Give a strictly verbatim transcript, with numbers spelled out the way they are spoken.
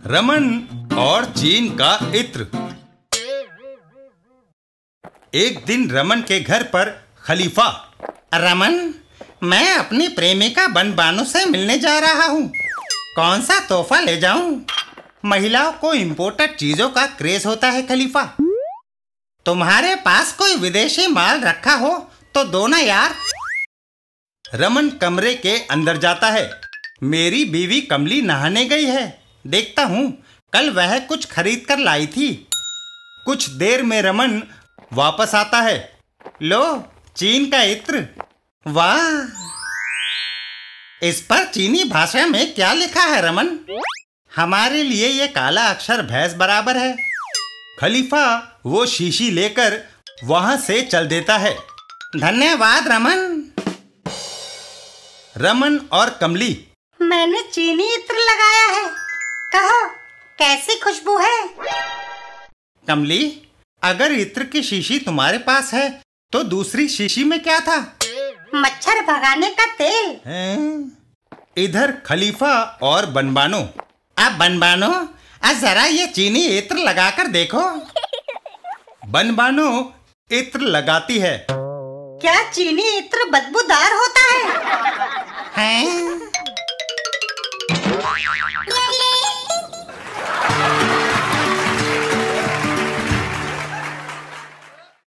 रमन और चीन का इत्र। एक दिन रमन के घर पर खलीफा। रमन, मैं अपनी प्रेमिका बनबानू से मिलने जा रहा हूँ। कौन सा तोहफा ले जाऊं? महिलाओं को इंपोर्टेड चीजों का क्रेज होता है खलीफा। तुम्हारे पास कोई विदेशी माल रखा हो तो दो ना यार। रमन कमरे के अंदर जाता है। मेरी बीवी कमली नहाने गई है, देखता हूँ कल वह कुछ खरीद कर लाई थी। कुछ देर में रमन वापस आता है। लो, चीन का इत्र। वाह, इस पर चीनी भाषा में क्या लिखा है रमन? हमारे लिए ये काला अक्षर भैंस बराबर है। खलीफा वो शीशी लेकर वहां से चल देता है। धन्यवाद रमन। रमन और कमली। मैंने चीनी इत्र लगाया है, कहो कैसी खुशबू है? कमली, अगर इत्र की शीशी तुम्हारे पास है तो दूसरी शीशी में क्या था? मच्छर भगाने का तेल। इधर खलीफा और बनबानो। अब बनबानो, आज जरा ये चीनी इत्र लगाकर देखो। बनबानो इत्र लगाती है। क्या चीनी इत्र बदबूदार होता है? हैं?